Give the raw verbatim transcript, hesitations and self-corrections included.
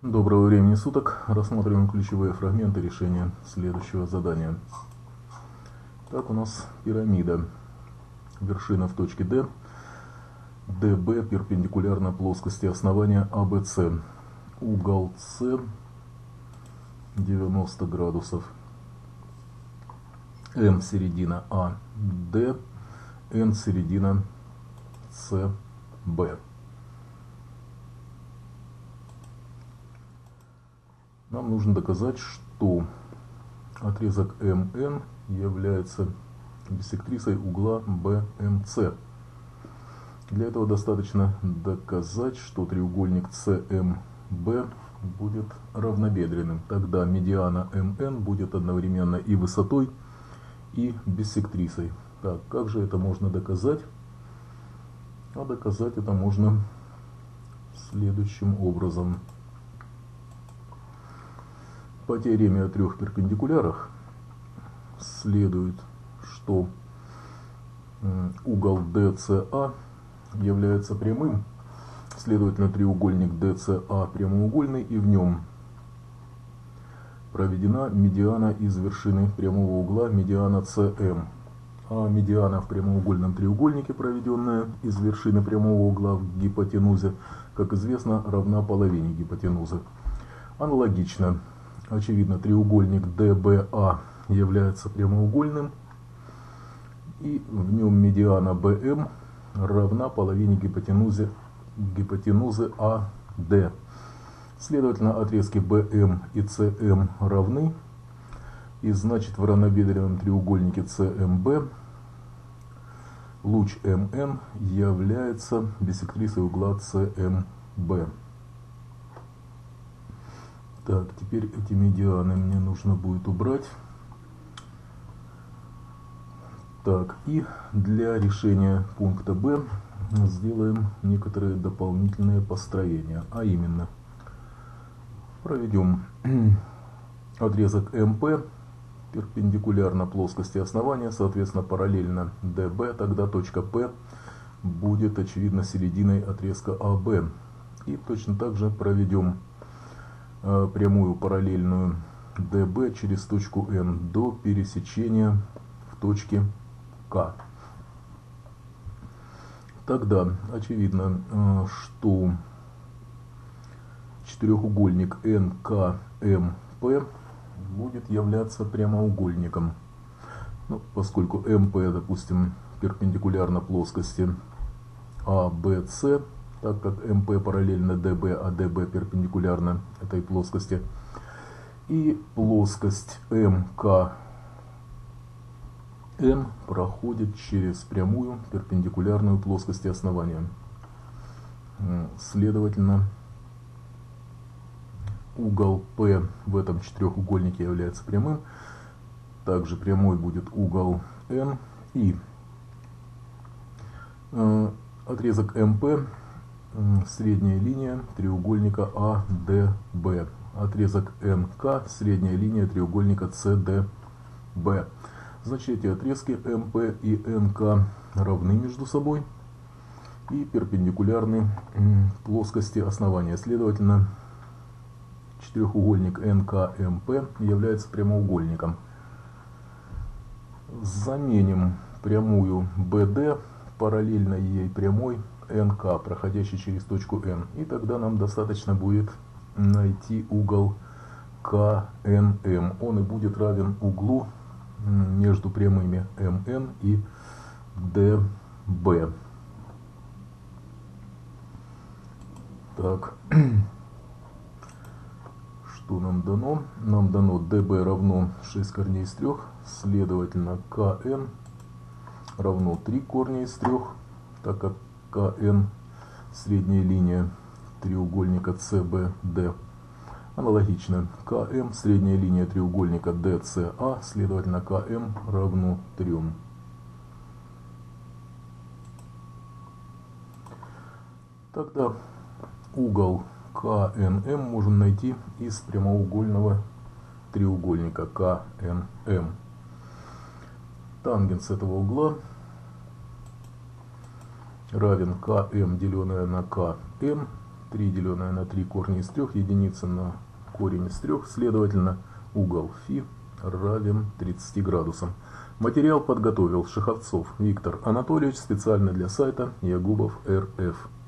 Доброго времени суток. Рассматриваем ключевые фрагменты решения следующего задания. Так, у нас пирамида. Вершина в точке D. ди би перпендикулярна плоскости основания а бэ цэ. Угол С девяносто градусов. М середина А, D, N середина С, Б. Нам нужно доказать, что отрезок эм эн является биссектрисой угла бэ эм цэ. Для этого достаточно доказать, что треугольник цэ эм бэ будет равнобедренным. Тогда медиана эм эн будет одновременно и высотой, и биссектрисой. Так, как же это можно доказать? А доказать это можно следующим образом. По теореме о трех перпендикулярах следует, что угол ди си эй является прямым, следовательно, треугольник ди си эй прямоугольный, и в нем проведена медиана из вершины прямого угла, медиана цэ эм. А медиана в прямоугольном треугольнике, проведенная из вершины прямого угла в гипотенузе, как известно, равна половине гипотенузы. Аналогично, очевидно, треугольник ди би эй является прямоугольным, и в нем медиана бэ эм равна половине гипотенузы, гипотенузы а дэ. Следовательно, отрезки бэ эм и цэ эм равны, и значит в равнобедренном треугольнике цэ эм бэ луч эм эн является биссектрисой угла цэ эм бэ. Так, теперь эти медианы мне нужно будет убрать. Так, и для решения пункта Б сделаем некоторые дополнительные построения, а именно проведем отрезок эм пэ перпендикулярно плоскости основания, соответственно параллельно ди би, тогда точка P будет очевидно серединой отрезка а бэ. И точно так же проведем э, прямую параллельную ди би через точку N до пересечения в точке К. Тогда очевидно, э, что четырехугольник эн ка эм пэ будет являться прямоугольником. Ну, поскольку эм пэ, допустим, перпендикулярно плоскости а бэ цэ, так как эм пэ параллельно ди би, а ди би перпендикулярно этой плоскости, и плоскость эм ка эн проходит через прямую перпендикулярную плоскости основания. Следовательно, угол P в этом четырехугольнике является прямым. Также прямой будет угол N, и э, отрезок эм пэ э, средняя линия треугольника а дэ бэ. Отрезок эн ка средняя линия треугольника си ди би. Значит, эти отрезки эм пэ и эн ка равны между собой и перпендикулярны плоскости основания. Следовательно, четырехугольник эн ка эм пэ является прямоугольником. Заменим прямую бэ дэ параллельно ей прямой эн ка, проходящей через точку N. И тогда нам достаточно будет найти угол ка эн эм. Он и будет равен углу между прямыми эм эн и ди би. Так, что нам дано? Нам дано ди би равно шесть корней из трех, следовательно ка эн равно три корня из трех, так как ка эн средняя линия треугольника си би ди. Аналогично, ка эм средняя линия треугольника ди си эй, следовательно ка эм равно трем. Тогда угол ка эн эм можем найти из прямоугольного треугольника ка эн эм. Тангенс этого угла равен ка эм, деленное на ка эн, три деленное на три корень из трех, единица на корень из трех, следовательно, угол φ равен тридцати градусам. Материал подготовил Шеховцов Виктор Анатольевич специально для сайта Ягубов эр эф.